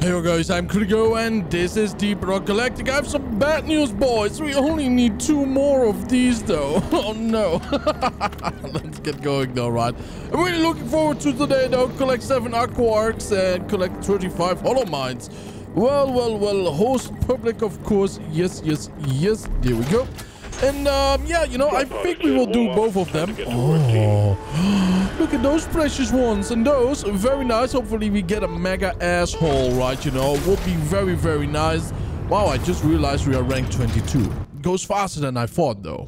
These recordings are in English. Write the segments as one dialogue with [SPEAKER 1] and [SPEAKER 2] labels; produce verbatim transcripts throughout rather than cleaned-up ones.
[SPEAKER 1] Hey guys, I'm Kurigo and this is Deep Rock Galactic. I have some bad news, boys. We only need two more of these though. Oh no. Let's get going though, right? I'm really looking forward to today though. Collect seven aqua arcs and collect thirty-five hollow mines. Well, well, well, host public, of course. Yes, yes, yes. There we go. And um, yeah, you know, I think we will do both of them. Oh, look at those precious ones. And those, very nice. Hopefully we get a mega asshole, right? You know, would be very, very nice. Wow, I just realized we are rank twenty-two. Goes faster than I thought, though.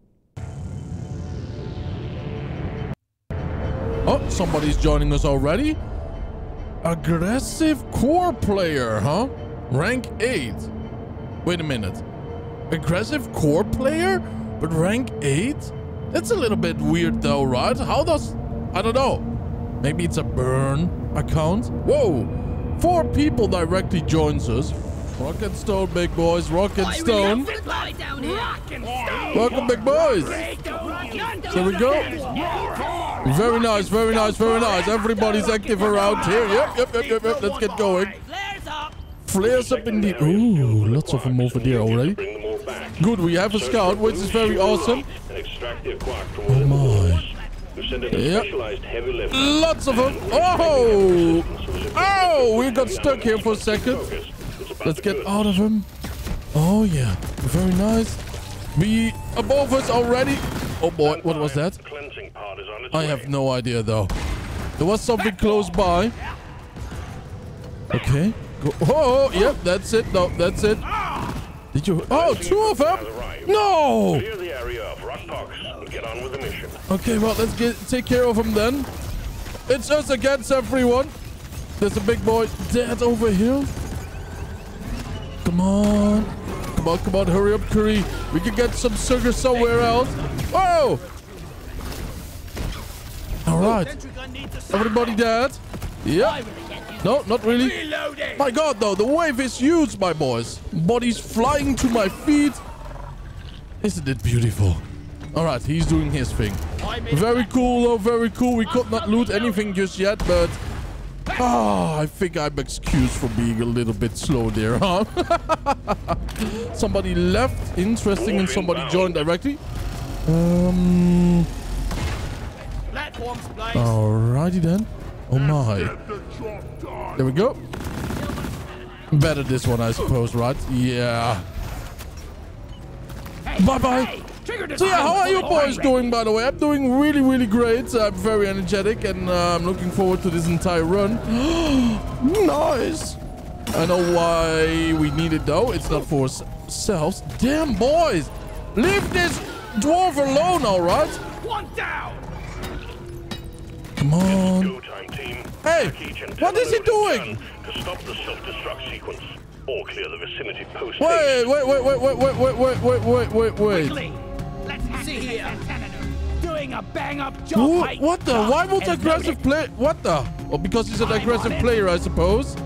[SPEAKER 1] Oh, somebody's joining us already. Aggressive core player, huh? Rank eight. Wait a minute. Aggressive core player, but rank eight? That's a little bit weird though, right? How does... I don't know. Maybe it's a burn account? Whoa! Four people directly joins us. Rock and stone, big boys. Rock and stone. Welcome, big boys. There we go. Very nice, very nice, very nice. Everybody's active around here. Yep, yep, yep, yep, yep. Let's get going. Flares up indeed. Ooh, lots of them over there already. Good, we have a scout, which is very awesome. Oh my. Yep. Lots of them. Oh! Oh, we got stuck here for a second. Let's get out of him. Oh yeah, very nice. We above us already. Oh boy, what was that? I have no idea though. There was something close by. Okay. Go. Oh, yep, that's it. No, that's it. Did you? Oh, two of them? No! Okay, well, let's get take care of them then. It's us against everyone. There's a big boy dead over here. Come on. Come on, come on, hurry up, Curry. We can get some sugar somewhere else. Oh! All right. Everybody dead? Yep. No, not really. My god, though, the wave is huge, my boys. Bodies flying to my feet. Isn't it beautiful? All right, he's doing his thing. Very cool, though, very cool. We could not loot anything just yet, but... Ah, I think I'm excused for being a little bit slow there, huh? Somebody left. Interesting, and somebody joined directly. Um... Alrighty then. Oh my. There we go. Better this one, I suppose, right? Yeah. Bye-bye. So yeah, how are you boys doing, by the way? I'm doing really, really great. I'm very energetic, and uh, I'm looking forward to this entire run. Nice. I know why we need it, though. It's not for ourselves. Damn, boys. Leave this dwarf alone, all right? One down. Come on. Hey, what is he doing? To stop the self-destruct sequence or clear the vicinity post. Wait, wait, wait, wait, wait, wait, wait, wait, wait, wait, wait, wait. Quickly, let's see here. Doing a bang-up job. What, what the? Why would aggressive play? What the? Well, because he's an aggressive player, I suppose.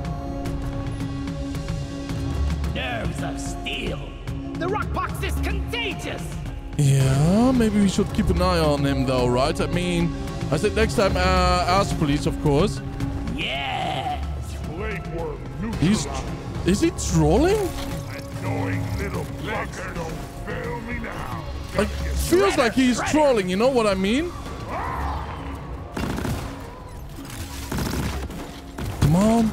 [SPEAKER 2] Nerves of steel. The rock box is contagious.
[SPEAKER 1] Yeah, maybe we should keep an eye on him, though, right? I mean, I said next time, uh, ask police, of course.
[SPEAKER 2] Yes.
[SPEAKER 1] He's... Is he trolling? It feels like he's trolling, you know what I mean? Come on.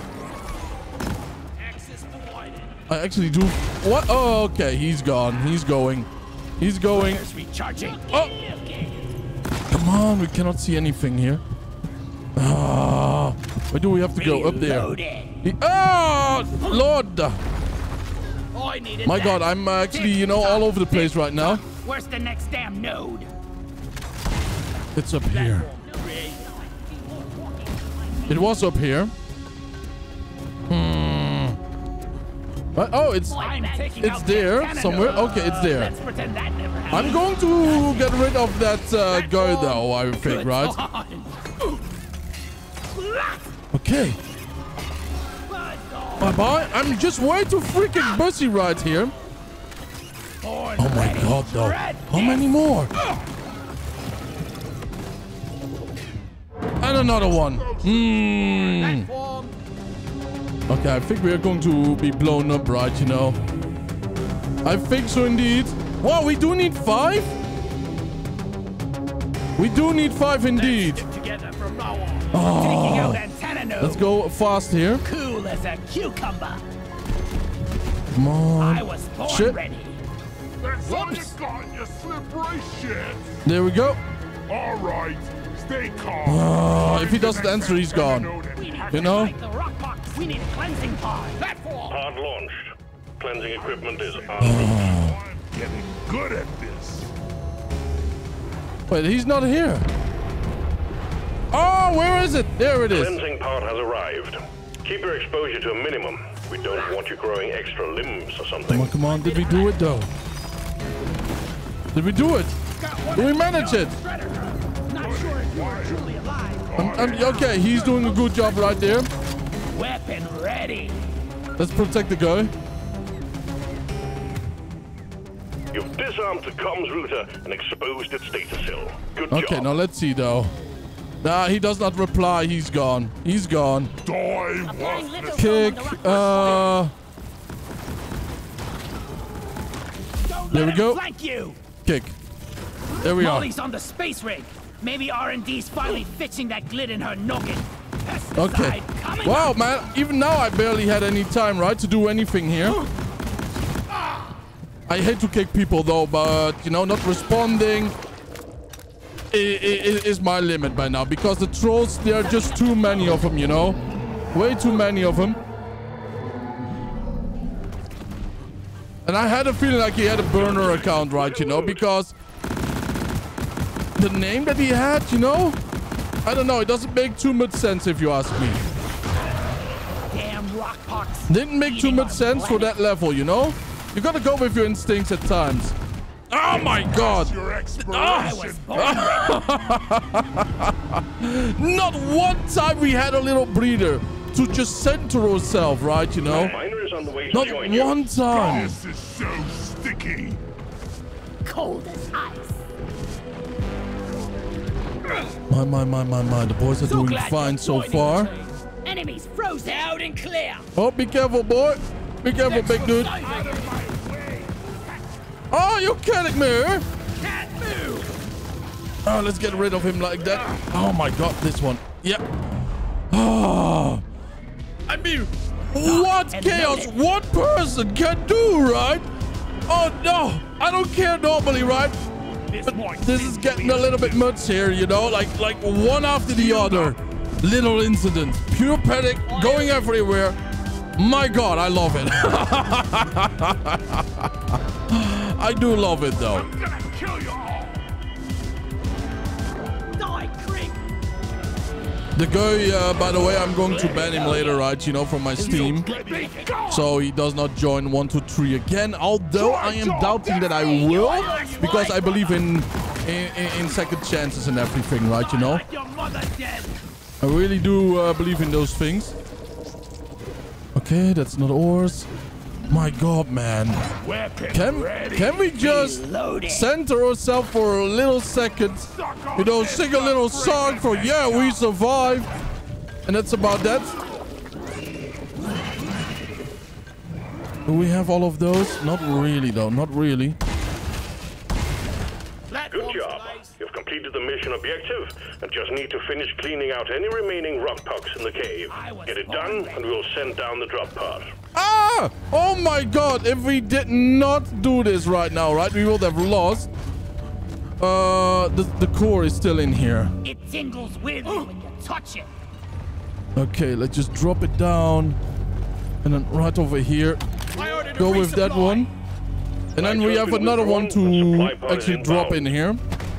[SPEAKER 1] I actually do... What? Oh, okay, he's gone. He's going. He's going. Oh! Come on, we cannot see anything here. Ah, where do we have to go? Up there. He, oh, Lord! My God, I'm uh, actually, you know, all over the place right now.
[SPEAKER 2] Where's the next damn node?
[SPEAKER 1] It's up here. It was up here. Hmm. But, oh, it's it's there somewhere. Okay, it's there. I'm going to get rid of that uh, guy, though. I think, right? Okay. Bye bye. I'm just way too freaking busy right here. Oh my god, though. How many more? And another one. Hmm. Okay, I think we are going to be blown up, right? You know. I think so indeed. Wow, we do need five? We do need five indeed.
[SPEAKER 2] Let's stick together from now on.
[SPEAKER 1] Oh.
[SPEAKER 2] Taking out antenna node.
[SPEAKER 1] Let's go fast here.
[SPEAKER 2] Cool as a cucumber.
[SPEAKER 1] Come on.
[SPEAKER 2] I was born
[SPEAKER 1] Shit.
[SPEAKER 2] ready.
[SPEAKER 3] That's all you got, you slippery shit.
[SPEAKER 1] There we go.
[SPEAKER 3] All right, stay calm.
[SPEAKER 1] Oh, if he doesn't answer, he's gone.
[SPEAKER 2] We need
[SPEAKER 1] You
[SPEAKER 2] to
[SPEAKER 1] know?
[SPEAKER 2] fight the rock box. We need a cleansing pod. Platform.
[SPEAKER 4] Pod launched. Cleansing equipment is on.
[SPEAKER 3] I'm getting good at this.
[SPEAKER 1] Wait, he's not here. Oh, where is it? There it is.
[SPEAKER 4] Cleansing pod has arrived. Keep your exposure to a minimum. We don't want you growing extra limbs or
[SPEAKER 1] Come
[SPEAKER 4] something.
[SPEAKER 1] on, come on. Did we do it though? Did we do it? Did we manage it?
[SPEAKER 2] Not sure if you're truly alive.
[SPEAKER 1] I'm, I'm, okay, he's doing a good job right there.
[SPEAKER 2] Weapon ready.
[SPEAKER 1] Let's protect the guy.
[SPEAKER 4] You've disarmed the comms router and exposed its data cell. Good
[SPEAKER 1] Okay,
[SPEAKER 4] job.
[SPEAKER 1] now let's see though. Nah, he does not reply. He's gone. He's gone.
[SPEAKER 3] Die worthless.
[SPEAKER 1] Kick. Uh,
[SPEAKER 2] Don't
[SPEAKER 1] there
[SPEAKER 2] let
[SPEAKER 1] we
[SPEAKER 2] him
[SPEAKER 1] go.
[SPEAKER 2] Flank you.
[SPEAKER 1] kick. There we are.
[SPEAKER 2] Molly's on the space rig. Maybe R and D's finally fixing that glit in her noggin.
[SPEAKER 1] Okay.
[SPEAKER 2] Pesticide coming
[SPEAKER 1] Wow,
[SPEAKER 2] up.
[SPEAKER 1] man. Even now, I barely had any time, right, to do anything here. I hate to kick people though, but you know, not responding is, is my limit by now because the trolls, there are just too many of them, you know, way too many of them. And I had a feeling like he had a burner account, right, you know, because the name that he had, you know, I don't know, it doesn't make too much sense if you ask me.
[SPEAKER 2] Damn rock pox.
[SPEAKER 1] Didn't make too
[SPEAKER 2] Eating
[SPEAKER 1] much
[SPEAKER 2] our
[SPEAKER 1] sense for
[SPEAKER 2] planet.
[SPEAKER 1] that level, you know? You gotta go with your instincts at times. Oh my god!
[SPEAKER 3] Your
[SPEAKER 2] I
[SPEAKER 3] expiration.
[SPEAKER 2] was born ready.
[SPEAKER 1] Not one time we had a little breather to just center ourselves, right, you know?
[SPEAKER 4] Miner is on the way to
[SPEAKER 1] Not
[SPEAKER 4] join you.
[SPEAKER 1] one time.
[SPEAKER 3] This is so sticky.
[SPEAKER 2] Cold as ice.
[SPEAKER 1] My, my, my, my, my. The boys are
[SPEAKER 2] So
[SPEAKER 1] doing
[SPEAKER 2] glad
[SPEAKER 1] fine
[SPEAKER 2] you're
[SPEAKER 1] so
[SPEAKER 2] joining
[SPEAKER 1] far.
[SPEAKER 2] the train. Enemies frozen out and clear.
[SPEAKER 1] Oh, be careful, boy. Be careful, big dude.
[SPEAKER 2] Out of my way.
[SPEAKER 1] Oh, you kidding me?
[SPEAKER 2] Can't move.
[SPEAKER 1] Oh, let's get rid of him like that. Oh my god, this one. Yep. Oh. I mean, what
[SPEAKER 2] and
[SPEAKER 1] chaos
[SPEAKER 2] loaded.
[SPEAKER 1] one person can do, right? Oh no, I don't care normally, right?
[SPEAKER 2] This,
[SPEAKER 1] But this is getting a little bit much here, you know, like like one after the other. Little incident, pure panic, going everywhere. My god, I love it. I do love it though.
[SPEAKER 3] I'm gonna kill you all.
[SPEAKER 2] Die, creep.
[SPEAKER 1] The guy, uh, by the way, I'm going to ban him later, right? You know, from my Steam. So he does not join one two three again. Although I am doubting that I will, because I believe in in, in second chances and everything, right? You know,
[SPEAKER 2] Like your mother dead.
[SPEAKER 1] I really do uh, believe in those things. Okay, that's not ours. My god, man.
[SPEAKER 3] Weapon
[SPEAKER 1] Can
[SPEAKER 3] ready.
[SPEAKER 1] can we just
[SPEAKER 2] Reloading.
[SPEAKER 1] center ourselves for a little second? You know, sing a little song for yeah, we survived. And that's about that. Do we have all of those? Not really, though. Not really.
[SPEAKER 4] Good job. You've completed the mission objective and just need to finish cleaning out any remaining rock pucks in the cave. Get it done and we'll send down the drop pod.
[SPEAKER 1] Ah! Oh my god, if we did not do this right now, right, we would have lost. Uh, the, the core is still in here.
[SPEAKER 2] It tingles weirdly when you touch it.
[SPEAKER 1] Okay, let's just drop it down. And then right over here, go with that one. And then we have another one to actually drop in here.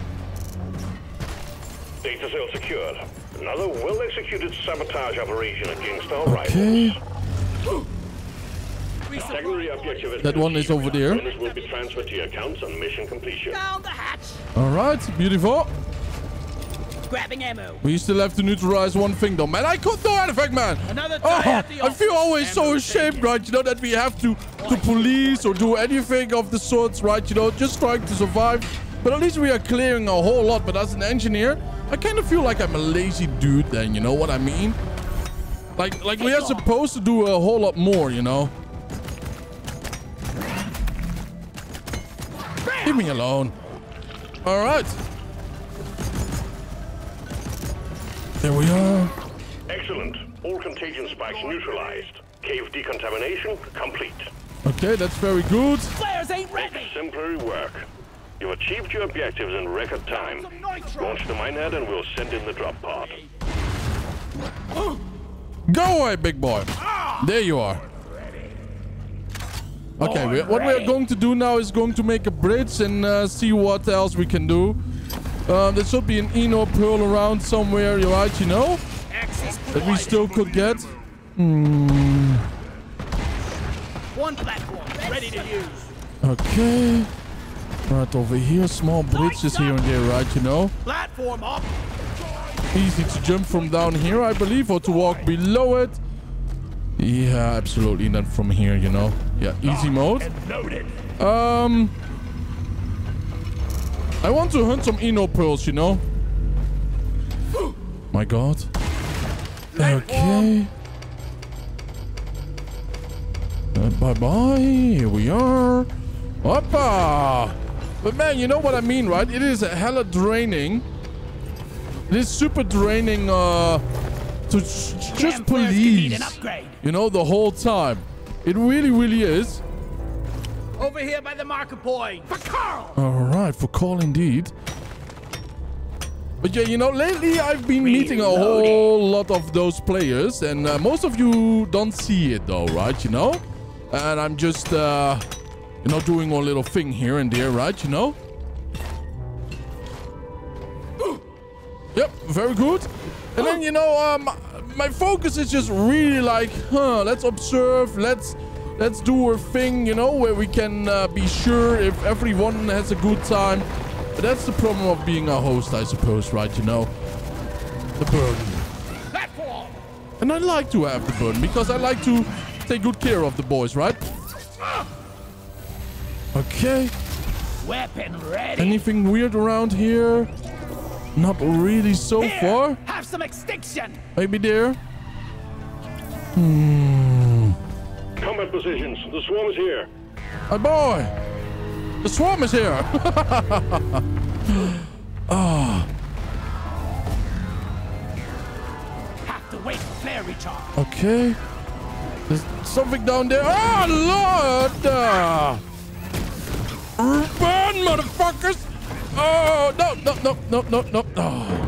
[SPEAKER 4] Data cell secured. Another well-executed sabotage operation against our
[SPEAKER 1] Okay.
[SPEAKER 4] rivals. Secondary objective has
[SPEAKER 1] That
[SPEAKER 4] been
[SPEAKER 1] one is
[SPEAKER 4] achieved.
[SPEAKER 1] over there.
[SPEAKER 4] Bonus will be transferred to your accounts on mission completion.
[SPEAKER 2] Down the hatch.
[SPEAKER 1] All right, beautiful.
[SPEAKER 2] Grabbing ammo.
[SPEAKER 1] We still have to neutralize one thing though, man. I couldn't do anything, man.
[SPEAKER 2] Another
[SPEAKER 1] Oh,
[SPEAKER 2] tie at the
[SPEAKER 1] I feel
[SPEAKER 2] office.
[SPEAKER 1] always so
[SPEAKER 2] Ammo
[SPEAKER 1] ashamed,
[SPEAKER 2] taken.
[SPEAKER 1] right? You know, that we have to, to police or do anything of the sorts, right? You know, just trying to survive. But at least we are clearing a whole lot. But as an engineer, I kind of feel like I'm a lazy dude then, you know what I mean? Like, like we are supposed to do a whole lot more, you know? Leave me alone. All right. There we are.
[SPEAKER 4] Excellent. All contagion spikes neutralized. Cave decontamination complete.
[SPEAKER 1] Okay, that's very good.
[SPEAKER 2] Flares ain't ready.
[SPEAKER 4] Exemplary work. You've achieved your objectives in record time. Launch the minehead and we'll send in the drop pod.
[SPEAKER 1] Go away, big boy. There you are. Okay, we, what we are going to do now is going to make a bridge and uh, see what else we can do. Uh, there should be an Eno pearl around somewhere, you're right, you know? That we still could get. Hmm.
[SPEAKER 2] One platform ready to use.
[SPEAKER 1] Okay. Right over here, small bridges here and there, right, you know?
[SPEAKER 2] Platform up.
[SPEAKER 1] Easy to jump from down here, I believe, or to walk below it. Yeah, absolutely not from here, you know. Yeah, easy mode. Um, I want to hunt some Eno pearls, you know. My God. Okay. Uh, bye bye. Here we are. Hoppa. But man, you know what I mean, right? It is hella draining. It is super draining uh, to just police, you know, the whole time. It really, really is.
[SPEAKER 2] Over here by the marker point. For Carl.
[SPEAKER 1] All right, for Carl indeed. But yeah, you know, lately I've been meeting a whole lot of those players, and uh, most of you don't see it though, right? You know, and I'm just, uh, you know, doing a little thing here and there, right? You know. Yep, very good. And then, you know, um, my focus is just really like, huh, let's observe, let's let's do a thing, you know, where we can uh, be sure if everyone has a good time. But that's the problem of being a host, I suppose, right, you know? The burden. And I like to have the burden because I like to take good care of the boys, right? Okay.
[SPEAKER 2] Weapon ready.
[SPEAKER 1] Anything weird around here? Not really so
[SPEAKER 2] Here,
[SPEAKER 1] far.
[SPEAKER 2] Have some extinction.
[SPEAKER 1] Maybe there. Hmm.
[SPEAKER 4] Combat positions. The swarm is here.
[SPEAKER 1] My boy. The swarm is here. Ah.
[SPEAKER 2] Have to wait for flare recharge.
[SPEAKER 1] Okay. There's something down there. Oh, Lord. Uh, burn, motherfuckers. Oh, no, no, no, no, no, no. Oh.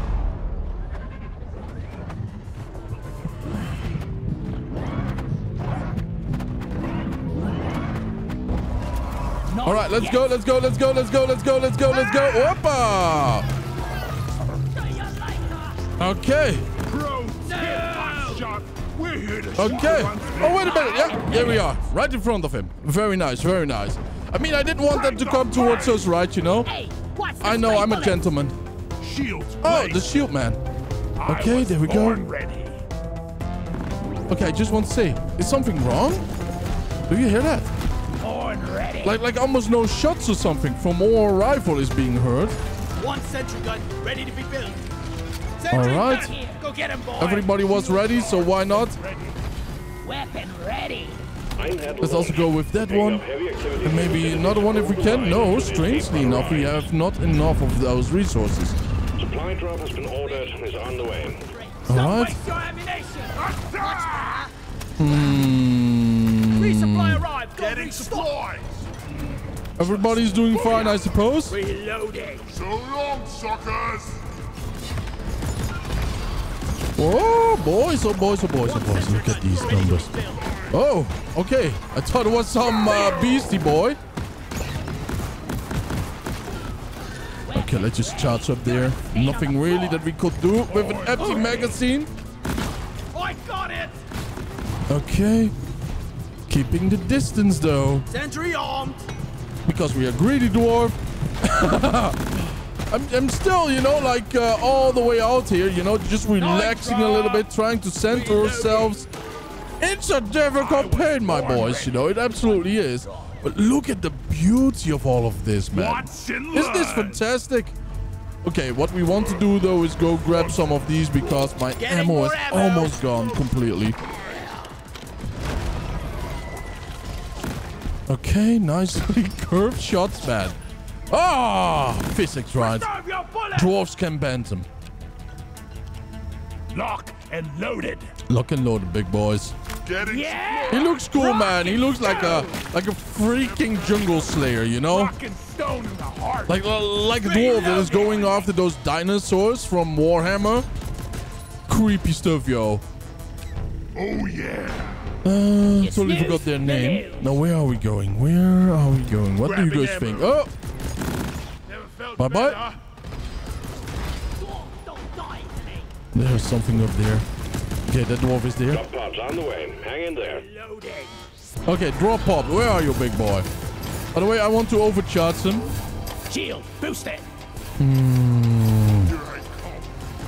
[SPEAKER 1] All right, let's go, let's go, let's go, let's go, let's go, let's go, let's go. Whoppa! Okay. Okay. Oh, wait a minute. Yeah, here we are. Right in front of him. Very nice, very nice. I mean, I didn't want them to come towards us, right, you know? I know, I'm a gentleman. Oh, the shield man. Okay, there we go. Okay, I just want to say, is something wrong? Do you hear that? Like, like almost no shots or something from our rifle is being heard.
[SPEAKER 2] One sentry gun ready to be built.
[SPEAKER 1] All right.
[SPEAKER 2] Go get him, boy.
[SPEAKER 1] Everybody was ready, so why not?
[SPEAKER 2] Weapon ready.
[SPEAKER 1] Let's also go with that one. And maybe another one if we can. No, strangely enough, we have not enough of those resources.
[SPEAKER 4] Supply drop has been ordered and is on the way.
[SPEAKER 1] All right. Hmm.
[SPEAKER 2] Resupply arrived.
[SPEAKER 3] Getting supplies.
[SPEAKER 1] Everybody's doing fine, I suppose.
[SPEAKER 2] Reloading.
[SPEAKER 3] So long, suckers.
[SPEAKER 1] Oh, boys, oh, boys, oh, boys, oh, boys. Look at these numbers. Oh, okay. I thought it was some uh, beastie boy. Okay, let's just charge up there. Nothing really that we could do with an empty magazine.
[SPEAKER 2] I got it.
[SPEAKER 1] Okay. Keeping the distance, though.
[SPEAKER 2] Sentry armed.
[SPEAKER 1] Because we are greedy, dwarf. I'm, I'm still, you know, like uh, all the way out here, you know, just relaxing a little bit, trying to center ourselves. It's a difficult pain, my boys, you know, it absolutely is. But look at the beauty of all of this, man. Isn't this fantastic? Okay, what we want to do though is go grab some of these because my
[SPEAKER 2] Getting
[SPEAKER 1] ammo is
[SPEAKER 2] more ammo.
[SPEAKER 1] almost gone completely. Okay, nicely curved shots, man. Ah, physics, right?
[SPEAKER 2] Serve your bullets.
[SPEAKER 1] Dwarves can bend them.
[SPEAKER 2] Lock and loaded.
[SPEAKER 1] Lock and loaded, big boys.
[SPEAKER 3] Getting
[SPEAKER 2] Yeah.
[SPEAKER 1] He looks cool,
[SPEAKER 2] Rock
[SPEAKER 1] man. He
[SPEAKER 2] and
[SPEAKER 1] looks like a
[SPEAKER 2] stone.
[SPEAKER 1] like a freaking jungle slayer, you know?
[SPEAKER 2] Rock and stone in the heart.
[SPEAKER 1] Like like a dwarf that is going after those dinosaurs from Warhammer. Creepy stuff, yo.
[SPEAKER 3] Oh yeah.
[SPEAKER 1] Uh,
[SPEAKER 2] It's
[SPEAKER 1] totally
[SPEAKER 2] news,
[SPEAKER 1] forgot their
[SPEAKER 2] the
[SPEAKER 1] name.
[SPEAKER 2] news.
[SPEAKER 1] Now, where are we going? Where are we going? What do you
[SPEAKER 3] Grabbing
[SPEAKER 1] guys think?
[SPEAKER 3] ammo.
[SPEAKER 1] Oh,
[SPEAKER 3] Never felt
[SPEAKER 1] Bye-bye.
[SPEAKER 3] better.
[SPEAKER 2] Don't die to me.
[SPEAKER 1] there's something up there. Okay, that dwarf is there.
[SPEAKER 4] Drop pods on the way. Hang in there.
[SPEAKER 2] Loading.
[SPEAKER 1] Okay, drop pop. Where are you, big boy? By the way, I want to overcharge him.
[SPEAKER 2] Shield boosted.
[SPEAKER 3] Here I come.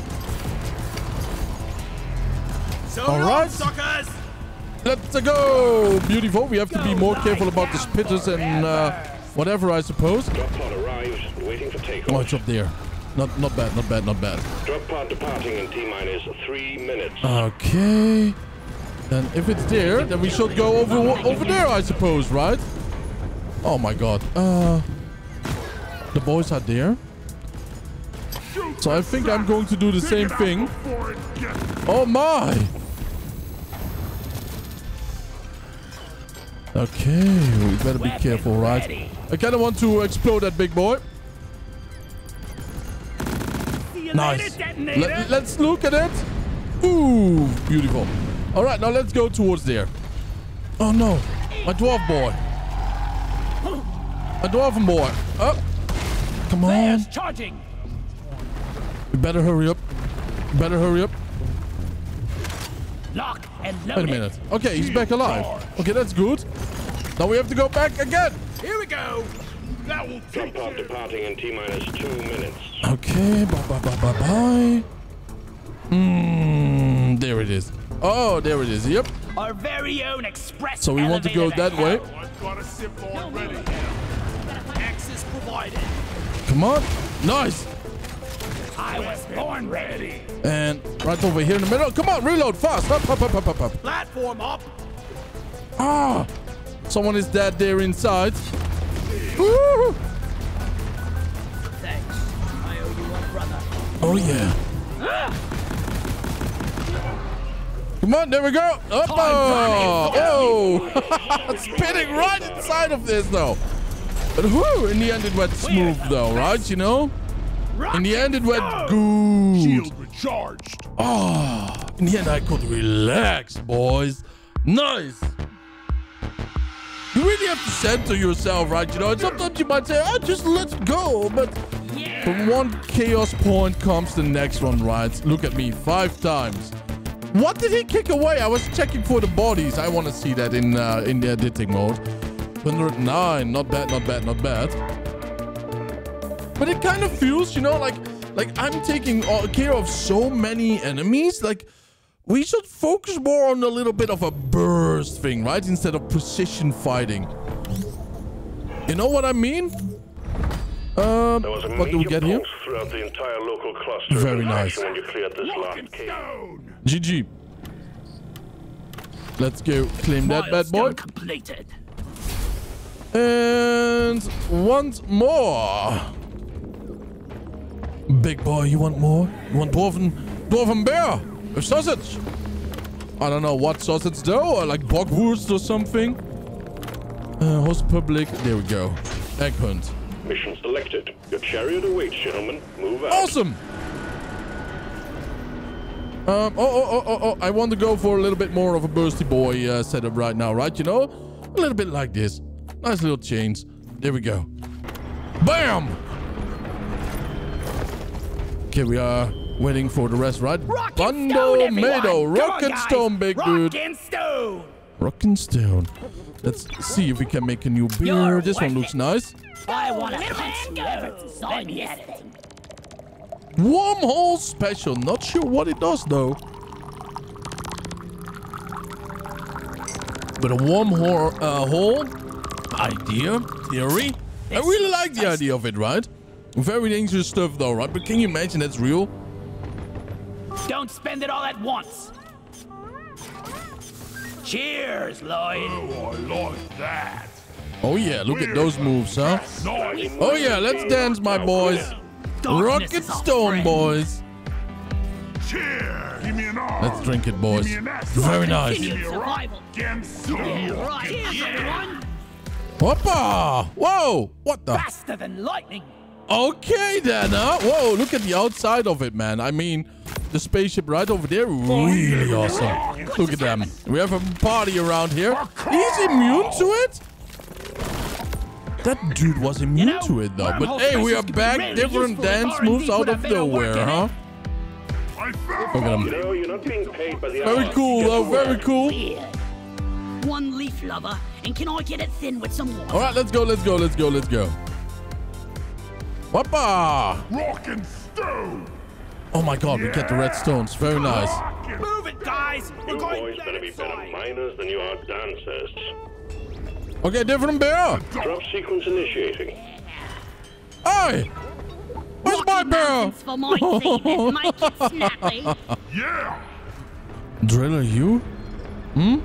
[SPEAKER 2] So
[SPEAKER 1] All
[SPEAKER 2] long,
[SPEAKER 1] right.
[SPEAKER 2] suckers.
[SPEAKER 1] Let's go. Beautiful. We have to be more careful about the spitters and uh, whatever, I suppose.
[SPEAKER 4] Drop pod arrives, waiting for takeoff.
[SPEAKER 1] Oh, it's up there. Not, not bad. Not bad. Not bad.
[SPEAKER 4] Drop pod departing in T-minus three minutes.
[SPEAKER 1] Okay. Then if it's there, then we should go over over there, I suppose, right? Oh my god. Uh, the boys are there. So I think I'm going to do the same thing.
[SPEAKER 3] Before it gets
[SPEAKER 1] Oh my. Okay, we better be careful, right?
[SPEAKER 2] ready.
[SPEAKER 1] I kind of want to explode that big boy.
[SPEAKER 2] See you
[SPEAKER 1] Nice.
[SPEAKER 2] later, detonator.
[SPEAKER 1] Let, let's look at it. Ooh, beautiful. All right, now let's go towards there. Oh no, my dwarf boy. My dwarven boy. Up. Come on.
[SPEAKER 2] Players charging.
[SPEAKER 1] We better hurry up. Better hurry up.
[SPEAKER 2] Lock and
[SPEAKER 1] Wait
[SPEAKER 2] loaded.
[SPEAKER 1] a minute. Okay, he's back alive. Okay, that's good. Now we have to go back again.
[SPEAKER 2] Here we go.
[SPEAKER 3] that will
[SPEAKER 4] Drop
[SPEAKER 3] teach
[SPEAKER 4] pod
[SPEAKER 3] you.
[SPEAKER 4] departing in T-minus two minutes.
[SPEAKER 1] Okay, bye bye bye bye bye. Hmm, there it is. Oh, there it is. Yep.
[SPEAKER 2] Our very own express.
[SPEAKER 1] So we want to go
[SPEAKER 2] elevator
[SPEAKER 1] that way.
[SPEAKER 3] Oh, I've got a sip already.
[SPEAKER 2] Access provided.
[SPEAKER 1] Come on. Nice.
[SPEAKER 2] I was born ready.
[SPEAKER 1] And right over here in the middle. Come on, reload fast. Up, up, up, up, up, up.
[SPEAKER 2] Platform up.
[SPEAKER 1] Ah, someone is dead there inside. Woo!
[SPEAKER 2] Thanks. I owe you one, brother.
[SPEAKER 1] Oh yeah. Come on, there we go. Up. Oh, oh. Spinning right inside of this though. But whoo, in the end it went smooth though, right? You know? In the end it went good.
[SPEAKER 3] Shield recharged.
[SPEAKER 1] Oh, in the end I could relax, boys. Nice. You really have to center yourself, right? You know, and sometimes you might say, oh, just let's go. But from one chaos point comes the next one, right? Look at me, five times. What did he kick away? I was checking for the bodies. I want to see that in uh, in the editing mode. one hundred nine, not bad, not bad, not bad. But it kind of feels, you know, like like I'm taking care of so many enemies. Like we should focus more on a little bit of a burst thing, right? Instead of precision fighting. You know what I mean? Um,
[SPEAKER 4] There was a
[SPEAKER 1] what do we
[SPEAKER 4] major
[SPEAKER 1] get here?
[SPEAKER 4] pulse throughout the entire local cluster.
[SPEAKER 1] Very
[SPEAKER 4] of
[SPEAKER 1] nice.
[SPEAKER 4] when you cleared this last cave.
[SPEAKER 3] Stone.
[SPEAKER 1] G G. Let's go claim that bad boy.
[SPEAKER 2] Milestone completed.
[SPEAKER 1] And once more. Big boy, you want more? You want dwarven, dwarven bear with sausage? I don't know what sausage though, or like bockwurst or something. Uh, host public, there we go. Egg hunt.
[SPEAKER 4] Mission selected. Your chariot awaits, gentlemen. Move out.
[SPEAKER 1] Awesome. Um, oh, oh, oh, oh, oh, I want to go for a little bit more of a bursty boy uh, setup right now, right? You know, a little bit like this. Nice little chains. There we go. Bam! Okay, we are waiting for the rest, right?
[SPEAKER 2] Rock and stone, everyone.
[SPEAKER 1] Mado,
[SPEAKER 2] Come
[SPEAKER 1] rock
[SPEAKER 2] on,
[SPEAKER 1] and
[SPEAKER 2] guys.
[SPEAKER 1] stone, big
[SPEAKER 2] Rock
[SPEAKER 1] dude.
[SPEAKER 2] and stone.
[SPEAKER 1] Rock and stone. Let's see if we can make a new beer.
[SPEAKER 2] You're
[SPEAKER 1] This one
[SPEAKER 2] worth
[SPEAKER 1] looks
[SPEAKER 2] it.
[SPEAKER 1] nice.
[SPEAKER 2] I want to punch whoever designed this thing.
[SPEAKER 1] Wormhole special. Not sure what it does though. But a wormhole uh, hole idea, theory. I really like the idea of it, right? Very dangerous stuff though, right? But can you imagine that's real?
[SPEAKER 2] Don't spend it all at once. Cheers, Lloyd.
[SPEAKER 3] Oh, I like that.
[SPEAKER 1] Oh yeah, look at those moves, huh?
[SPEAKER 3] Nice.
[SPEAKER 1] Oh yeah, let's dance, my boys. Rock and stone, boys.
[SPEAKER 3] Cheers. Give me an arm.
[SPEAKER 1] Let's drink it, boys.
[SPEAKER 3] Give me an ass.
[SPEAKER 1] Very nice.
[SPEAKER 2] Continued survival.
[SPEAKER 3] Against soul.
[SPEAKER 2] Right. Cheers, everyone.
[SPEAKER 1] Hoppa! Whoa! What the?
[SPEAKER 2] Faster than lightning.
[SPEAKER 1] Okay then, huh? Whoa, look at the outside of it, man. I mean, the spaceship right over there, really awesome. Look at them. We have a party around here. He's immune to it? That dude was immune
[SPEAKER 2] You know,
[SPEAKER 1] to it, though. But
[SPEAKER 2] wormhole
[SPEAKER 1] hey, we are
[SPEAKER 2] spaces could be
[SPEAKER 1] back.
[SPEAKER 2] really
[SPEAKER 1] Different
[SPEAKER 2] useful if
[SPEAKER 1] dance
[SPEAKER 2] R and D
[SPEAKER 1] moves out
[SPEAKER 2] put a
[SPEAKER 1] of
[SPEAKER 2] bit of work
[SPEAKER 1] nowhere,
[SPEAKER 2] in
[SPEAKER 1] huh?
[SPEAKER 3] I found
[SPEAKER 1] Look at him.
[SPEAKER 4] You know, you're not being paid by the
[SPEAKER 1] Very
[SPEAKER 4] hour.
[SPEAKER 1] cool,
[SPEAKER 4] Get
[SPEAKER 1] though.
[SPEAKER 4] to
[SPEAKER 1] Very
[SPEAKER 4] work.
[SPEAKER 1] cool.
[SPEAKER 5] Weird. One leaf lover, and can I get it thin with some water?
[SPEAKER 1] All right, let's go, let's go, let's go, let's go. Hoppa!
[SPEAKER 3] rock and stone.
[SPEAKER 1] Oh my god, we get the red stones. Very nice.
[SPEAKER 2] Move it, guys. We're
[SPEAKER 4] You
[SPEAKER 2] going
[SPEAKER 4] boys better be better
[SPEAKER 2] inside.
[SPEAKER 4] miners than you are dancers.
[SPEAKER 1] Okay, different bear.
[SPEAKER 4] Drop sequence initiating.
[SPEAKER 1] Hey! Where's my
[SPEAKER 5] Rocky
[SPEAKER 1] bear?
[SPEAKER 5] Mountains for my team, make it snappy.
[SPEAKER 3] Yeah.
[SPEAKER 1] Driller, you? Hmm?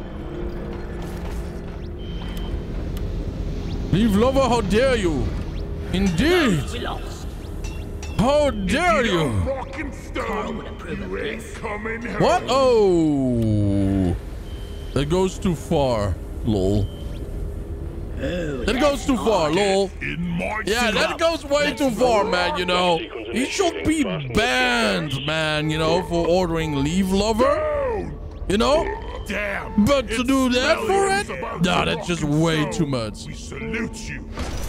[SPEAKER 1] Leave lover, how dare you? Indeed.
[SPEAKER 5] We lost.
[SPEAKER 1] How dare you?
[SPEAKER 3] Rock and stone. You ain't coming home.
[SPEAKER 1] What? Oh. That goes too far. Lol. That goes too far, lol.
[SPEAKER 3] In my
[SPEAKER 1] Yeah, that goes way too far, man, you know. He should be banned, man, you know, for ordering leave lover. You know?
[SPEAKER 3] Damn.
[SPEAKER 1] But to
[SPEAKER 3] It's
[SPEAKER 1] do that for
[SPEAKER 3] millions
[SPEAKER 1] it?
[SPEAKER 3] about
[SPEAKER 1] Nah,
[SPEAKER 3] rock
[SPEAKER 1] that's just
[SPEAKER 3] and
[SPEAKER 1] way
[SPEAKER 3] stone.
[SPEAKER 1] too much.
[SPEAKER 3] We salute you.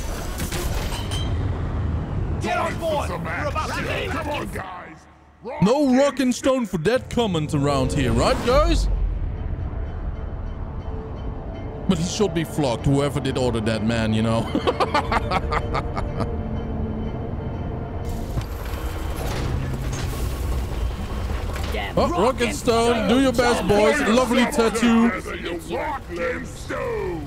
[SPEAKER 2] Get on
[SPEAKER 3] Time
[SPEAKER 2] board.
[SPEAKER 3] for some
[SPEAKER 2] We're about to
[SPEAKER 3] action.
[SPEAKER 2] leave.
[SPEAKER 3] Come on, guys. Rock
[SPEAKER 1] No rock and stone for that comment around here, right, guys? But he should be flogged, whoever did order that man, you know.
[SPEAKER 5] Damn
[SPEAKER 1] Oh, rock and stone, do your best, boys. Lovely tattoo.
[SPEAKER 3] Rock and stone.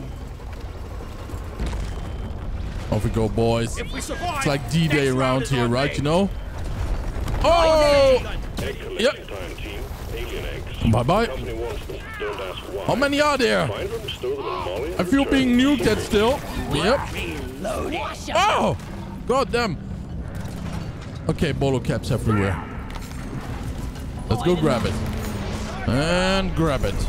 [SPEAKER 1] Off we go, boys.
[SPEAKER 2] If we survive,
[SPEAKER 1] It's like D-Day
[SPEAKER 2] next round
[SPEAKER 1] around
[SPEAKER 2] is
[SPEAKER 1] here,
[SPEAKER 2] on
[SPEAKER 1] right,
[SPEAKER 2] me.
[SPEAKER 1] you know? Oh!
[SPEAKER 4] Egg collection
[SPEAKER 1] Yep.
[SPEAKER 4] time, team. Alien eggs.
[SPEAKER 1] Bye-bye.
[SPEAKER 4] Company wants them. Don't ask why.
[SPEAKER 1] How many are there?
[SPEAKER 4] Find them, store them, and Molly.
[SPEAKER 1] I feel being nuked at still. Yep.
[SPEAKER 5] Wash 'em.
[SPEAKER 1] Oh! God damn. Okay, bolo caps everywhere. Let's go grab it. And grab it.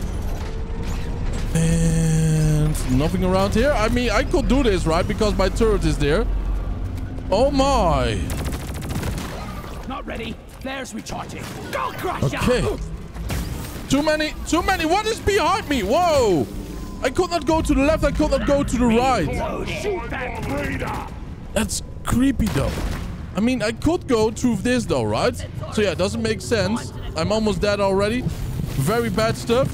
[SPEAKER 1] And nothing around here. I mean, I could do this, right? Because my turret is there. Oh my.
[SPEAKER 2] Not ready. There's recharging. Go crush
[SPEAKER 1] Okay. Too many, too many. What is behind me? Whoa. I could not go to the left. I could not go to the right.
[SPEAKER 3] Shoot that breeder.
[SPEAKER 1] That's creepy though. I mean, I could go through this though, right? So yeah, it doesn't make sense. I'm almost dead already. Very bad stuff.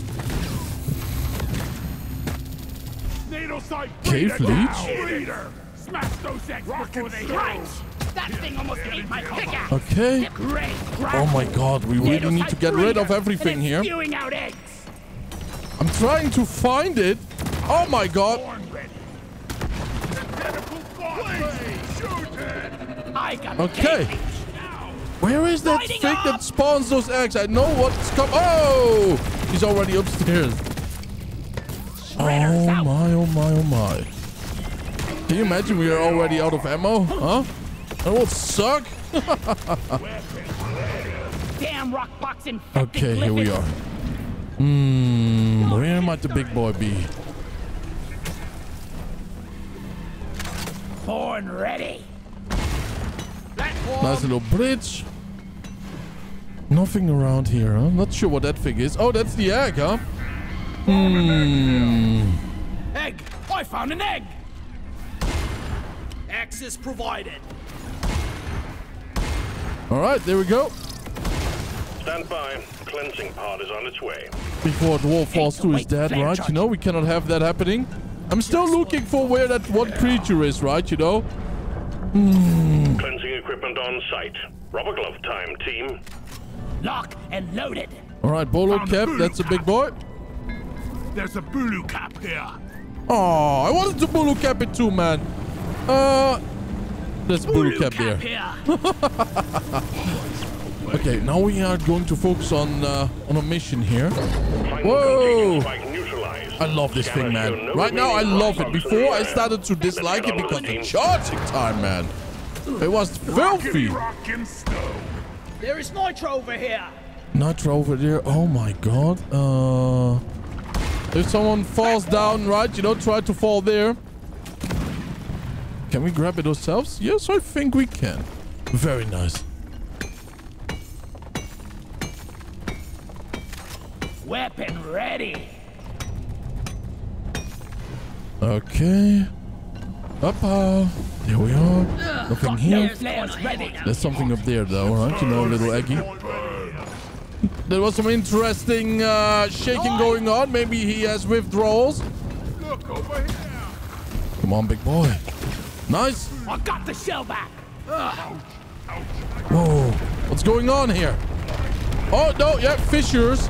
[SPEAKER 3] NATO site
[SPEAKER 1] Cave
[SPEAKER 3] breeder
[SPEAKER 1] leech?
[SPEAKER 3] down. Breeder. Smash those eggs before they hatch.
[SPEAKER 5] That thing almost ate my pickaxe.
[SPEAKER 1] Okay.
[SPEAKER 2] Great.
[SPEAKER 1] Oh my god, we really need to get rid of everything here.
[SPEAKER 2] Spewing out eggs.
[SPEAKER 1] I'm trying to find it. Oh my god.
[SPEAKER 2] I got
[SPEAKER 1] Okay.
[SPEAKER 2] cave.
[SPEAKER 1] Where is that
[SPEAKER 2] Lighting
[SPEAKER 1] thing that
[SPEAKER 2] up!
[SPEAKER 1] spawns those eggs? I know what's coming. Oh! He's already upstairs. Oh my, oh my, oh my. Can you imagine we are already out of ammo? Huh? That will suck.
[SPEAKER 2] Damn rock box infected.
[SPEAKER 1] Okay, here we are. Hmm, where might the big boy be?
[SPEAKER 2] Born ready.
[SPEAKER 1] Nice little bridge. Nothing around here, huh? Not sure what that thing is. Oh, that's the egg, huh? Hmm.
[SPEAKER 2] Egg. I found an egg. Access provided.
[SPEAKER 1] All right, there we go.
[SPEAKER 4] Stand by. Cleansing pod is on its way.
[SPEAKER 1] Before Dwarf falls to his death, right? You know, we cannot have that happening. I'm still looking for where that one creature is, right? You know? Hmm.
[SPEAKER 4] Cleansing equipment on site. Rubber glove time, team.
[SPEAKER 2] Lock and loaded.
[SPEAKER 1] All right, bolo cap. That's a big boy.
[SPEAKER 3] There's a bulu cap here.
[SPEAKER 1] Oh, I wanted to bolo cap it too, man. Uh, There's a blue cap there. Okay, now we are going to focus on uh, on a mission here. Whoa! I love this thing, man. Right now, I love it. Before, I started to dislike it because the charging time, man. It was filthy.
[SPEAKER 2] There is nitro over here.
[SPEAKER 1] Nitro over there. Oh my god. Uh, if someone falls down, right, you don't try to fall there. Can we grab it ourselves? Yes, I think we can. Very nice.
[SPEAKER 2] Weapon ready.
[SPEAKER 1] Okay. Up-a. There we are. Nothing here. There's something up there, though, right? You know, little Eggy. There was some interesting uh, shaking going on. Maybe he has withdrawals.
[SPEAKER 3] Look over here.
[SPEAKER 1] Come on, big boy. Nice.
[SPEAKER 2] I got the shell back.
[SPEAKER 1] Whoa. What's going on here? Oh, no. Yeah, fissures.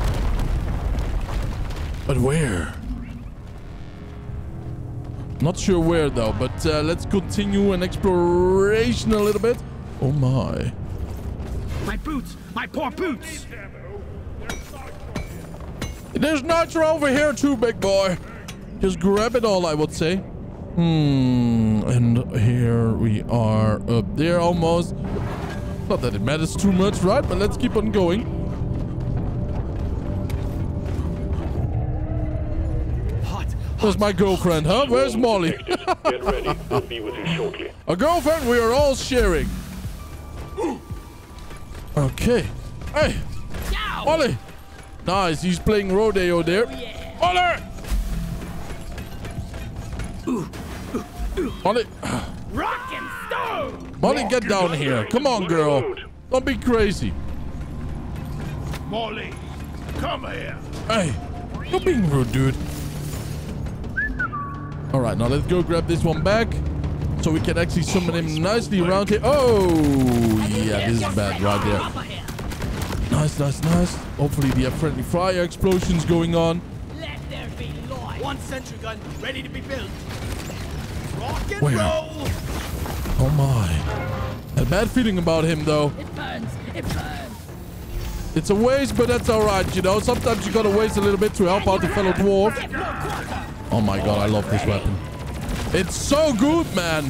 [SPEAKER 1] But where? Not sure where, though. But uh, let's continue an exploration a little bit. Oh, my.
[SPEAKER 2] My boots. My poor boots.
[SPEAKER 1] There's nitro over here too, big boy. Just grab it all, I would say. Hmm. And here we are up there almost. Not that it matters too much, right? But let's keep on going.
[SPEAKER 2] Hot.
[SPEAKER 1] Where's my girlfriend, huh? Where's Molly?
[SPEAKER 4] Get ready. We'll be with you shortly.
[SPEAKER 1] A girlfriend we are all sharing. Okay. Hey. Molly. Nice. He's playing rodeo there. Molly. Molly.
[SPEAKER 2] Rock and stone.
[SPEAKER 1] Molly, get down here. Come on, girl. Don't be crazy.
[SPEAKER 3] Molly, come here.
[SPEAKER 1] Hey. You're being rude, dude. All right. Now let's go grab this one back. So we can actually summon him nicely around here. Oh, yeah, this is bad right there. Nice, nice, nice. Hopefully we have friendly fire explosions going on.
[SPEAKER 2] Let there be light. One sentry gun ready to be built. Rock and
[SPEAKER 1] Where?
[SPEAKER 2] roll.
[SPEAKER 1] Oh my. A bad feeling about him though.
[SPEAKER 5] It burns. It burns.
[SPEAKER 1] It's a waste, but that's all right, you know. Sometimes you gotta waste a little bit to help out the fellow dwarf. Oh my god, I love this weapon. It's so good, man.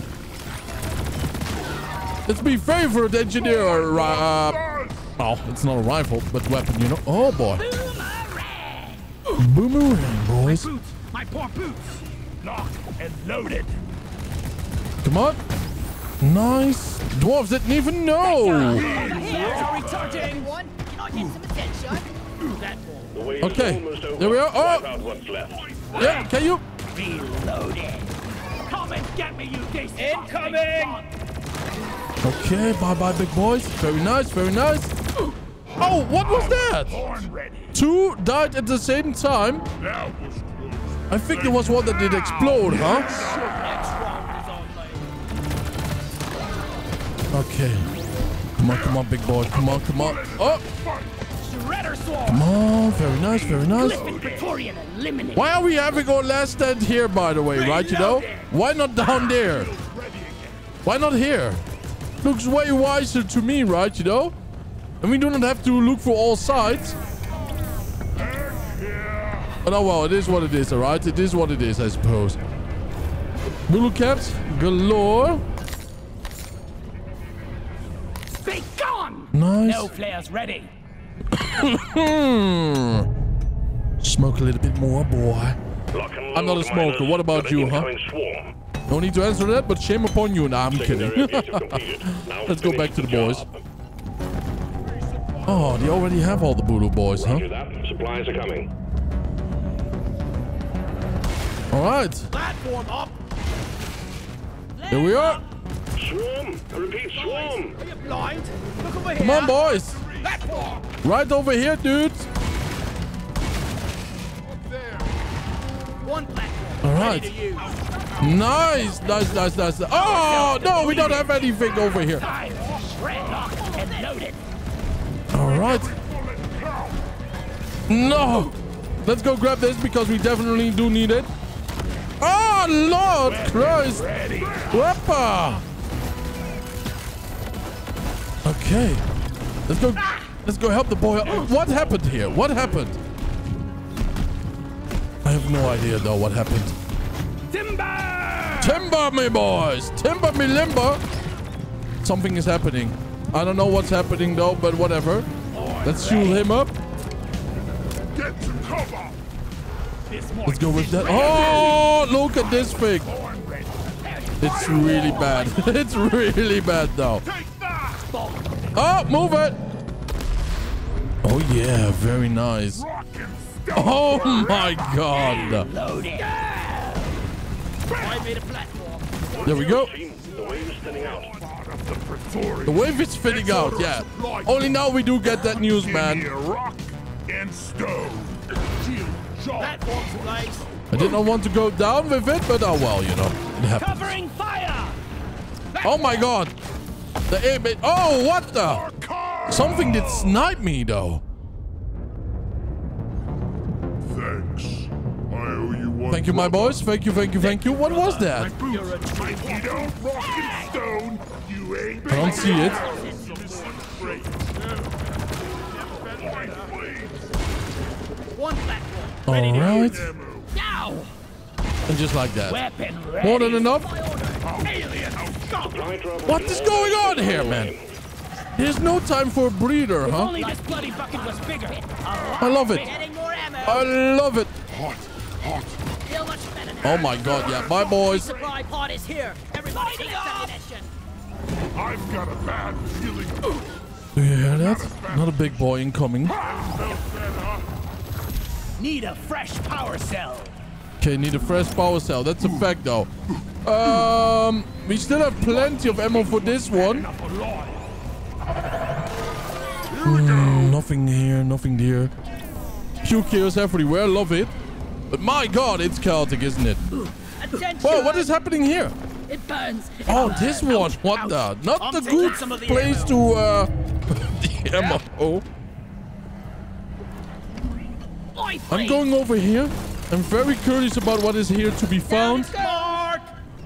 [SPEAKER 1] It's my favorite engineer. Uh, oh, it's not a rifle, but weapon, you know. Oh, boy.
[SPEAKER 2] Boomerang.
[SPEAKER 1] Boomerang, boys.
[SPEAKER 2] My boots. My poor boots. Locked and loaded.
[SPEAKER 1] Come on. Nice. Dwarves didn't even know.
[SPEAKER 2] Recharging.
[SPEAKER 5] One. Can I get some attention?
[SPEAKER 2] That wall.
[SPEAKER 4] The way is
[SPEAKER 1] Okay.
[SPEAKER 4] almost over.
[SPEAKER 1] There we are.
[SPEAKER 4] Wipe
[SPEAKER 1] Oh.
[SPEAKER 4] out what's left.
[SPEAKER 1] Yeah, can you?
[SPEAKER 2] Reloaded. Come and get me, you decent. Incoming.
[SPEAKER 1] Okay, bye-bye, big boys. Very nice, very nice. Oh, what was that? Two died at the same time. I think there was one that did explode, huh? Okay. Come on, come on, big boy. Come on, come on. Oh! Come on. Very nice, very nice. Why are we having our last stand here, by the way, right? You know? Why not down there? Why not here? Looks way wiser to me, right? You know? And we do not have to look for all sides. But oh well, it is what it is, alright? It is what it is, I suppose. Blue caps galore.
[SPEAKER 2] Be gone!
[SPEAKER 1] Nice.
[SPEAKER 2] No flares ready.
[SPEAKER 1] Smoke a little bit more, boy. I'm not a smoker. What about you, huh? No need to answer that, but shame upon you. Nah, I'm kidding. Let's go back to the boys. Oh, they already have all the Voodoo boys, huh?
[SPEAKER 4] Supplies are coming.
[SPEAKER 1] All right.
[SPEAKER 2] Platform up.
[SPEAKER 1] Here we are.
[SPEAKER 4] Swarm! I repeat, swarm!
[SPEAKER 2] Are you blind? Look over here.
[SPEAKER 1] Come on, boys.
[SPEAKER 2] Platform.
[SPEAKER 1] Right over here, dudes.
[SPEAKER 2] One platform.
[SPEAKER 1] All right.
[SPEAKER 2] Ready to use.
[SPEAKER 1] Nice, nice, nice, nice. Oh, no, we don't have anything over here.
[SPEAKER 2] Time. Shred locked and loaded.
[SPEAKER 1] All right. No. Let's go grab this because we definitely do need it. Oh, Lord Christ. Whoppa. Okay. Let's go. Let's go help the boy. Oh, what happened here? What happened? I have no idea though what happened.
[SPEAKER 2] Timber!
[SPEAKER 1] Timber me, boys. Timber me limber. Something is happening. I don't know what's happening though, but whatever. Let's shoot him up.
[SPEAKER 3] Get to cover.
[SPEAKER 1] Let's go with that. Oh, look at this thing. It's really bad. It's really bad though. Oh, move it. Oh yeah, very nice. Oh my god. There we go. The wave is thinning out, yeah. Only now we do get that news, man.
[SPEAKER 3] Rock and stone.
[SPEAKER 1] I did not want to go down with it, but oh well, you know. It happens.
[SPEAKER 2] Covering fire!
[SPEAKER 1] Oh my god. The aim. Oh, what the? Something did snipe me though.
[SPEAKER 3] Thanks. I owe you one.
[SPEAKER 1] Thank you, my boys. Thank you, thank you, thank you. What was that?
[SPEAKER 3] If you don't rock and stone, you ain't.
[SPEAKER 1] I don't see it.
[SPEAKER 2] One platform.
[SPEAKER 1] All right.
[SPEAKER 2] Now!
[SPEAKER 1] And just like that.
[SPEAKER 2] Weapon ready.
[SPEAKER 1] More than enough.
[SPEAKER 2] Alien, stop!
[SPEAKER 1] What is going on here, man? There's no time for a breather,
[SPEAKER 2] If
[SPEAKER 1] huh?
[SPEAKER 2] only this bloody bucket was bigger.
[SPEAKER 1] I love it.
[SPEAKER 5] Getting more ammo.
[SPEAKER 1] I love it.
[SPEAKER 3] Hot, hot.
[SPEAKER 5] Feel much better now.
[SPEAKER 1] Oh my god, yeah. Bye, boys.
[SPEAKER 5] Supply pod is here. Everybody collect ammunition.
[SPEAKER 3] I've got a bad feeling.
[SPEAKER 1] Do you hear that? Another big boy incoming.
[SPEAKER 2] Need a fresh power cell.
[SPEAKER 1] Okay, need a fresh power cell. That's a fact, though. Um, we still have plenty of ammo for this one. Mm, nothing here, nothing there. Few kills everywhere. Love it. But my god, it's chaotic, isn't it?
[SPEAKER 5] Attention.
[SPEAKER 1] Whoa, what is happening here?
[SPEAKER 5] It burns.
[SPEAKER 1] Oh, this one. What the? Not the good place to uh the ammo. Oh. I'm going over here. I'm very curious about what is here to be found.
[SPEAKER 2] Mark!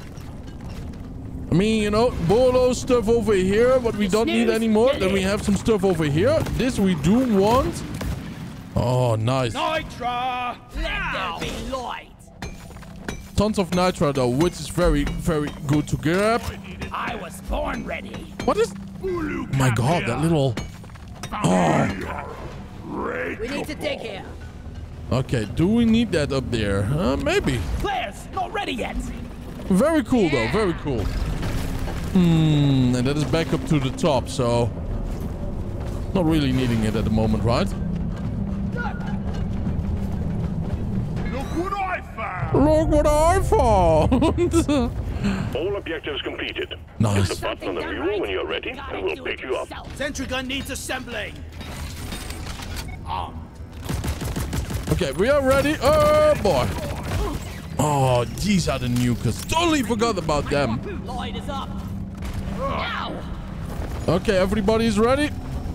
[SPEAKER 1] I mean, you know, Bolo stuff over here, but we don't need anymore. Then we have some stuff over here. This we do want. Oh, nice.
[SPEAKER 2] Nitra!
[SPEAKER 5] Let there be light.
[SPEAKER 1] Tons of nitra though, which is very, very good to grab.
[SPEAKER 2] I was born ready.
[SPEAKER 1] What is? Oh my god, that little. Oh.
[SPEAKER 5] We need to dig here.
[SPEAKER 1] Okay, do we need that up there? Uh, maybe.
[SPEAKER 2] Players, not ready yet.
[SPEAKER 1] Very cool though, very cool. Hmm, and that is back up to the top, so not really needing it at the moment, right?
[SPEAKER 3] Look what I found.
[SPEAKER 1] Look what I found!
[SPEAKER 4] All objectives completed.
[SPEAKER 1] Nice.
[SPEAKER 4] Hit the button on the mule when you're ready, and we'll pick you up.
[SPEAKER 2] Sentry gun needs assembling. Um.
[SPEAKER 1] Okay, we are ready. Oh boy. Oh, these are the nukers. Totally forgot about them.
[SPEAKER 5] Light is up. Now.
[SPEAKER 1] Okay, everybody's ready.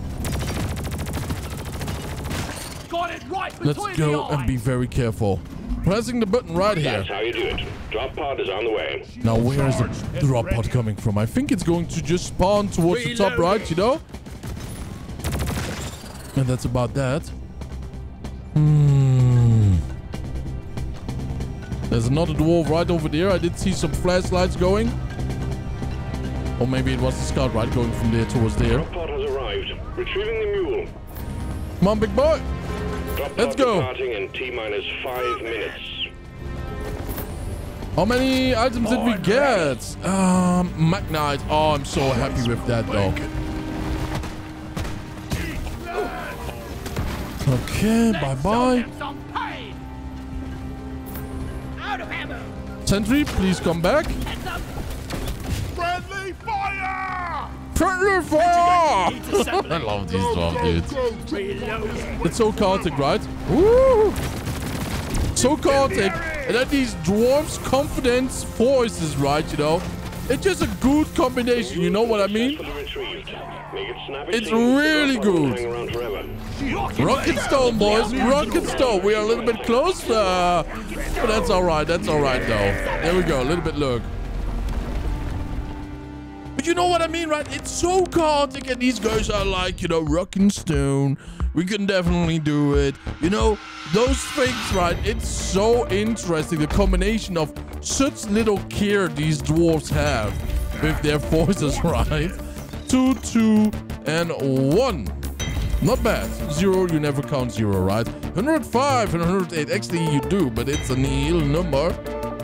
[SPEAKER 2] Got it right
[SPEAKER 1] Let's
[SPEAKER 2] between
[SPEAKER 1] go
[SPEAKER 2] the
[SPEAKER 1] and be
[SPEAKER 2] eyes.
[SPEAKER 1] very careful. Pressing the button right here.
[SPEAKER 4] That's how you do it. Drop pod is on the way.
[SPEAKER 1] Now, where is the drop pod coming from? I think it's going to just spawn towards the top right, you know? And that's about that. Hmm. There's another dwarf right over there. I did see some flashlights going. Or maybe it was the scout right going from there towards there.
[SPEAKER 4] Drop pod has arrived. Retrieving the mule.
[SPEAKER 1] Come on, big boy.
[SPEAKER 4] Drop
[SPEAKER 1] Let's
[SPEAKER 4] pod
[SPEAKER 1] go.
[SPEAKER 4] departing in T minus five minutes.
[SPEAKER 1] How many items did we get? Um, Magnite. Oh, I'm so happy with that, though. Okay, bye-bye.
[SPEAKER 5] Out of ammo.
[SPEAKER 1] Sentry, please come back.
[SPEAKER 5] Heads up.
[SPEAKER 3] Friendly fire!
[SPEAKER 1] Friendly fire! I love these dwarf dudes. It's so chaotic, right? Woo! So chaotic. And then these dwarves' confidence voices, right, you know? It's just a good combination, you know what I mean? It's really good. Rocket stone, boys. Rocket stone. We are a little bit close. Uh, but that's all right. That's all right, though. There we go. A little bit look. But you know what I mean, right? It's so chaotic, and these guys are like, you know, rock and stone. We can definitely do it. You know, those things, right? It's so interesting, the combination of such little care these dwarves have with their voices, right? Two, two, and one. Not bad. Zero, you never count zero, right? one hundred five and one hundred eight. Actually, you do, but it's a nil number.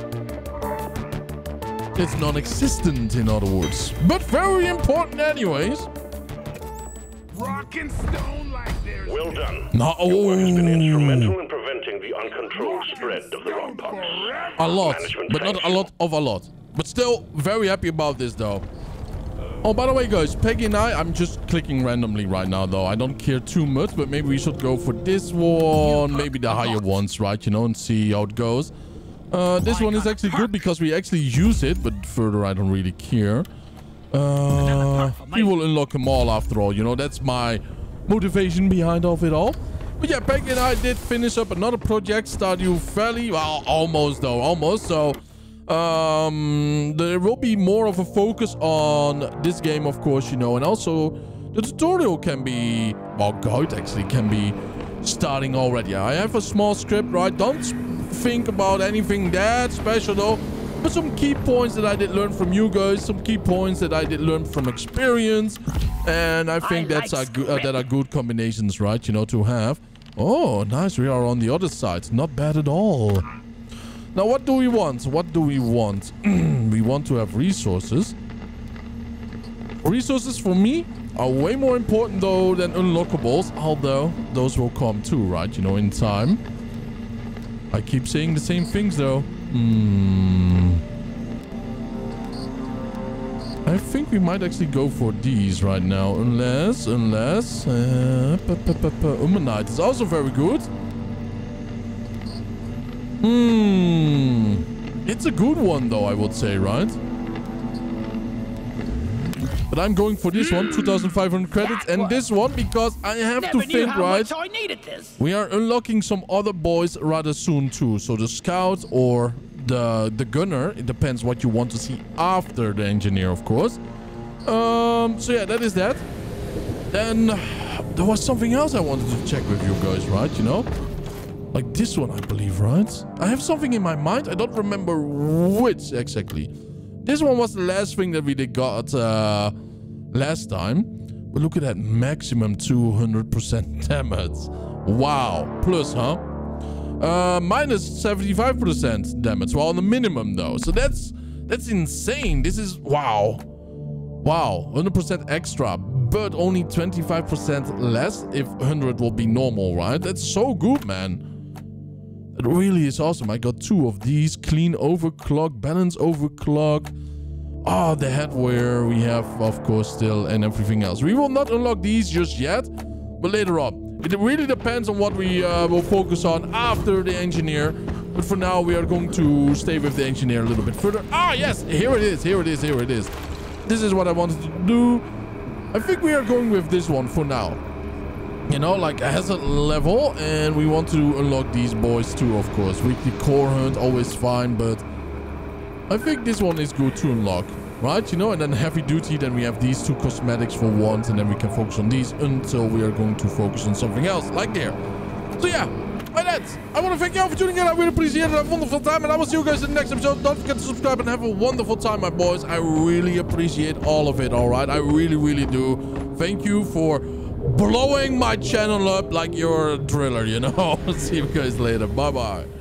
[SPEAKER 1] It's non-existent, in other words. But very important anyways.
[SPEAKER 3] Rock and stone like there's
[SPEAKER 4] Well done.
[SPEAKER 1] No, oh.
[SPEAKER 4] Your work has been instrumental in preventing the uncontrolled spread of the rock pox.
[SPEAKER 1] A lot,
[SPEAKER 4] Management
[SPEAKER 1] but not
[SPEAKER 4] thanks
[SPEAKER 1] a
[SPEAKER 4] you.
[SPEAKER 1] lot of a lot. But still, very happy about this, though. Oh, by the way, guys, Peggy and I, I'm just clicking randomly right now, though. I don't care too much, but maybe we should go for this one, maybe the higher ones, right? You know, and see how it goes. Uh, this one is actually good because we actually use it, but further I don't really care. Uh, we will unlock them all after all, you know, that's my motivation behind all of it all. But yeah, Peggy and I did finish up another project, Stardew Valley. Well, almost though, almost. So um, there will be more of a focus on this game, of course, you know, and also the tutorial can be, well, guide actually can be starting already. I have a small script, right? Don't think about anything that special though, but some key points that I did learn from you guys, some key points that I did learn from experience, and I think I that's like a good, uh, that are good combinations, right? You know, to have. Oh, nice. We are on the other side. Not bad at all. Now, what do we want? What do we want? We want to have resources. Resources for me are way more important though than unlockables, although those will come too, right? You know, in time. I keep saying the same things though. Hmm. I think we might actually go for these right now, unless, unless, uh, Umanite is also very good. Hmm. It's a good one though, I would say, right? But I'm going for this one, two thousand five hundred credits, and this one because I have
[SPEAKER 5] Never
[SPEAKER 1] to
[SPEAKER 5] knew
[SPEAKER 1] think,
[SPEAKER 5] how
[SPEAKER 1] right?
[SPEAKER 5] much I needed this.
[SPEAKER 1] We are unlocking some other boys rather soon too. So the scout or the the gunner, it depends what you want to see after the engineer, of course. Um, so yeah, that is that. Then there was something else I wanted to check with you guys, right? You know, like this one, I believe, right? I have something in my mind. I don't remember which exactly. This one was the last thing that we did got uh, last time. But look at that, maximum two hundred percent damage. Wow. Plus, huh? Uh, minus seventy-five percent damage. Well, on the minimum, though. So that's that's insane. This is, wow. Wow. one hundred percent extra. But only twenty-five percent less if one hundred will be normal, right? That's so good, man. It really is awesome. I got two of these. Clean overclock, balance overclock. Ah, oh, the headwear we have, of course, still, and everything else. We will not unlock these just yet, but later on. It really depends on what we uh, will focus on after the engineer. But for now, we are going to stay with the engineer a little bit further. Ah, yes, here it is, here it is, here it is. This is what I wanted to do. I think we are going with this one for now. You know, like a hazard level, and we want to unlock these boys too, of course. Weekly core hunt, always fine, but I think this one is good to unlock, right? You know, and then heavy duty, then we have these two cosmetics for once, and then we can focus on these until we are going to focus on something else, like there. So yeah, by that, I want to thank you all for tuning in. I really appreciate it. Have a wonderful time, and I will see you guys in the next episode. Don't forget to subscribe and have a wonderful time, my boys. I really appreciate all of it, all right? I really, really do. Thank you for blowing my channel up like you're a driller, you know? See you guys later. Bye-bye.